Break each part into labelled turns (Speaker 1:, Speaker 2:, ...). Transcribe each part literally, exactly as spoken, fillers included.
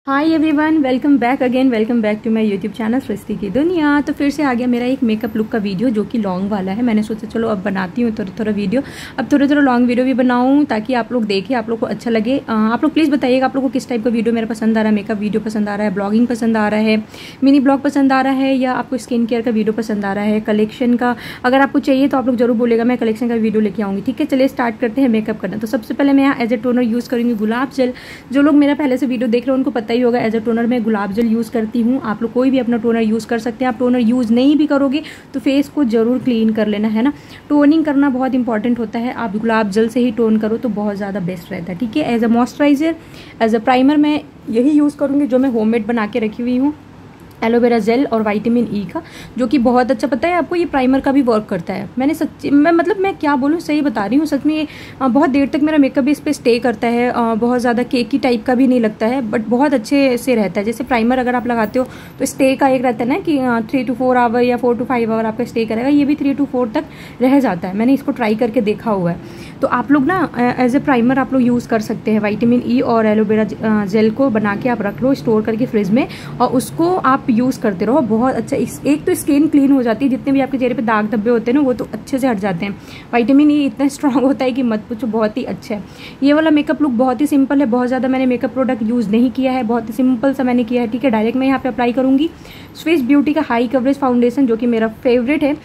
Speaker 1: Hi everyone, welcome back again welcome back to my YouTube channel Srishti की दुनिया। तो फिर से आ गया मेरा एक मेकअप लुक का वीडियो जो कि लॉन्ग वाला है। मैंने सोचा चलो अब बनाती हूँ थोड़ा थोड़ा वीडियो, अब थोड़ा थोड़ा लॉन्ग वीडियो भी बनाऊँ ताकि आप लोग देखें, आप लोग को अच्छा लगे। आप लोग प्लीज़ बताइएगा आप लोग को किस टाइप का वीडियो मेरा पसंद आ रहा है। मेकअप वीडियो पसंद आ रहा है, ब्लॉगिंग पसंद आ रहा है, मिनी ब्लॉग पसंद आ रहा है, या आपको स्किन केयर का वीडियो पसंद आ रहा है, कलेक्शन का अगर आपको चाहिए तो आप लोग जरूर बोलेगा, मैं कलेक्शन का वीडियो लेके आऊँगी। ठीक है, चलिए स्टार्ट करते हैं मेकअप करना। तो सबसे पहले मैं यहाँ एज ए टोनर यूज़ करूँगी गुलाब जल। जो लोग मेरा पहले से वीडियो देख रहे हैं उनको पता ही होगा एज ए टोनर मैं गुलाब जल यूज़ करती हूँ। आप लोग कोई भी अपना टोनर यूज़ कर सकते हैं। आप टोनर यूज़ नहीं भी करोगे तो फेस को जरूर क्लीन कर लेना है ना। टोनिंग करना बहुत इंपॉर्टेंट होता है। आप गुलाब जल से ही टोन करो तो बहुत ज़्यादा बेस्ट रहता है। ठीक है, as a moisturiser, as a primer मैं यही यूज़ करूँगी जो मैं होममेड बना के रखी हुई हूँ, एलोवेरा जेल और विटामिन ई का, जो कि बहुत अच्छा पता है आपको, ये प्राइमर का भी वर्क करता है। मैंने सच्ची मैं मतलब मैं क्या बोलूँ, सही बता रही हूँ, सच में ये बहुत देर तक मेरा मेकअप भी इस पर स्टे करता है। बहुत ज़्यादा केकी टाइप का भी नहीं लगता है, बट बहुत अच्छे से रहता है। जैसे प्राइमर अगर आप लगाते हो तो स्टे का एक रहता है ना कि थ्री टू फोर आवर या फोर टू फाइव आवर आपका स्टे करेगा, ये भी थ्री टू फोर तक रह जाता है। मैंने इसको ट्राई करके देखा हुआ है। तो आप लोग ना एज ए प्राइमर आप लोग यूज़ कर सकते हैं। विटामिन ई और एलोवेरा जेल को बना के आप रख लो स्टोर करके फ्रिज में, और उसको आप यूज़ करते रहो। बहुत अच्छा, इस एक तो स्किन क्लीन हो जाती है, जितने भी आपके चेहरे पे दाग धब्बे होते हैं ना वो तो अच्छे से हट जाते हैं। विटामिन ई इतना स्ट्रांग होता है कि मत पूछो, बहुत ही अच्छा है। ये वाला मेकअप लुक बहुत ही सिंपल है, बहुत ज़्यादा मैंने मेकअप प्रोडक्ट यूज़ नहीं किया है, बहुत ही सिंपल सा मैंने किया है। ठीक है, डायरेक्ट मैं यहाँ पे अप्लाई करूँगी स्विस ब्यूटी का हाई कवरेज फाउंडेशन, जो कि मेरा फेवरेट है।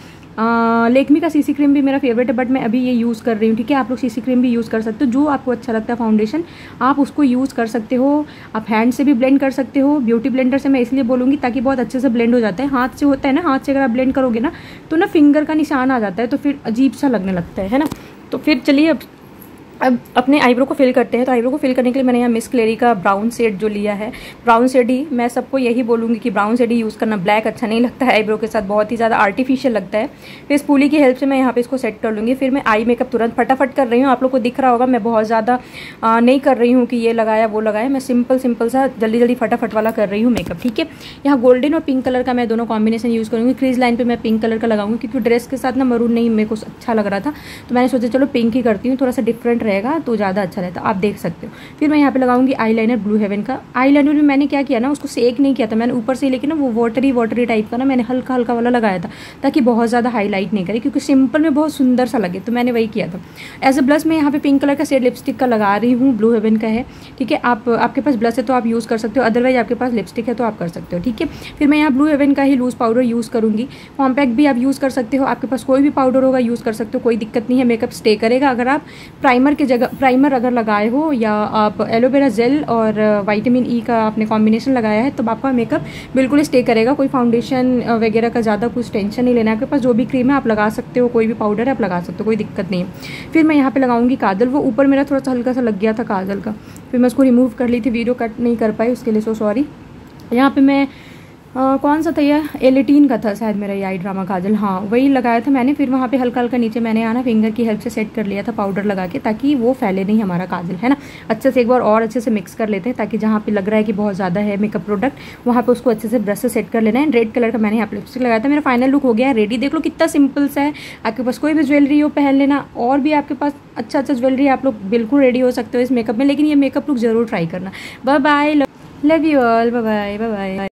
Speaker 1: लेकमी का सीसी क्रीम भी मेरा फेवरेट है, बट मैं अभी ये यूज़ कर रही हूँ। ठीक है, आप लोग सीसी क्रीम भी यूज़ कर सकते हो, जो आपको अच्छा लगता है फाउंडेशन आप उसको यूज़ कर सकते हो। आप हैंड से भी ब्लेंड कर सकते हो। ब्यूटी ब्लेंडर से मैं इसलिए बोलूँगी ताकि बहुत अच्छे से ब्लेंड हो जाता है। हाथ से होता है ना, हाथ से अगर आप ब्लेंड करोगे ना तो ना फिंगर का निशान आ जाता है, तो फिर अजीब सा लगने लगता है है ना। तो फिर चलिए अब अब अपने आईब्रो को फिल करते हैं। तो आईब्रो को फिल करने के लिए मैंने यहाँ मिस क्लेरी का ब्राउन शेड जो लिया है, ब्राउन शेड ही मैं सबको यही बोलूँगी कि ब्राउन शेड ही यूज़ करना। ब्लैक अच्छा नहीं लगता है आईब्रो के साथ, बहुत ही ज़्यादा आर्टिफिशियल लगता है। फिर इस पूली की हेल्प से मैं यहाँ पे इसको सेट कर लूँगी। फिर मैं आई मेकअप तुरंत फटाफट कर रही हूँ। आप लोग को दिख रहा होगा मैं बहुत ज़्यादा नहीं कर रही हूँ कि ये लगाया वो लगाया, मैं सिंपल सिंपल सा जल्दी जल्दी फटाफट वाला कर रही हूँ मेकअप। ठीक है, यहाँ गोल्डन और पिंक कलर का मैं दोनों कॉम्बिनेशन यूज़ करूँगी। क्रीज लाइन पर मैं पिंक कलर का लगाऊंगी क्योंकि ड्रेस के साथ ना मरून नहीं मेरे को अच्छा लग रहा था, तो मैंने सोचा चलो पिंक ही करती हूँ, थोड़ा सा डिफरेंट रहेगा तो ज़्यादा अच्छा रहता है, आप देख सकते हो। फिर मैं यहाँ पे लगाऊंगी आईलाइनर ब्लू हेवन का। आईलाइनर में मैंने क्या किया ना, उसको सेक नहीं किया था मैंने ऊपर से, लेकिन ना वो वाटरी वाटरी टाइप का ना मैंने हल्का हल्का वाला लगाया था ताकि बहुत ज़्यादा हाईलाइट नहीं करे, क्योंकि सिंपल में बहुत सुंदर सा लगे, तो मैंने वही किया था। एज अ ब्लश मैं यहाँ पे पिंक कलर का शेड लिपस्टिक का लगा रही हूँ, ब्लू हेवन का है। ठीक है, आप आपके पास ब्लश है तो आप यूज़ कर सकते हो, अदरवाइज आपके पास लिपस्टिक है तो आप कर सकते हो। ठीक है, फिर मैं यहाँ ब्लू हेवन का ही लूज पाउडर यूज़ करूँगी। कॉम्पैक्ट भी आप यूज़ कर सकते हो, आपके पास कोई भी पाउडर होगा यूज़ कर सकते हो, कोई दिक्कत नहीं है, मेकअप स्टे करेगा। अगर आप प्राइमर की जगह प्राइमर अगर लगाए हो या आप एलोवेरा जेल और विटामिन ई का आपने कॉम्बिनेशन लगाया है तो आपका मेकअप बिल्कुल स्टे करेगा। कोई फाउंडेशन वगैरह का ज़्यादा कुछ टेंशन नहीं लेना है। आपके पास जो भी क्रीम है आप लगा सकते हो, कोई भी पाउडर है आप लगा सकते हो, कोई दिक्कत नहीं है। फिर मैं यहाँ पे लगाऊंगी काजल। वो ऊपर मेरा थोड़ा सा हल्का सा लग गया था काजल का, फिर मैं उसको रिमूव कर ली थी, वीडियो कट नहीं कर पाई उसके लिए सो सॉरी। यहाँ पे मैं आ, कौन सा था यह, एलेटीन का था शायद मेरा ये आई ड्रामा काजल, हाँ वही लगाया था मैंने। फिर वहाँ पे हल्का हल्का नीचे मैंने आना फिंगर की हेल्प से सेट कर लिया था पाउडर लगा के, ताकि वो फैले नहीं हमारा काजल, है ना। अच्छे से एक बार और अच्छे से मिक्स कर लेते हैं ताकि जहाँ पे लग रहा है कि बहुत ज़्यादा है मेकअप प्रोडक्ट वहाँ पे उसको अच्छे से ब्रश से सेट कर लेना है। रेड कलर का मैंने यहाँ पे लिपस्टिक लगाया था। मेरा फाइनल लुक हो गया है रेडी। देख लो कितना सिंपल सा है। आपके पास कोई भी ज्वेलरी हो पहन लेना, और भी आपके पास अच्छा अच्छा ज्वेलरी आप लोग बिल्कुल रेडी हो सकते हो इस मेकअप में, लेकिन ये मेकअप लुक जरूर ट्राई करना। Bye bye, love you all, bye bye bye bye.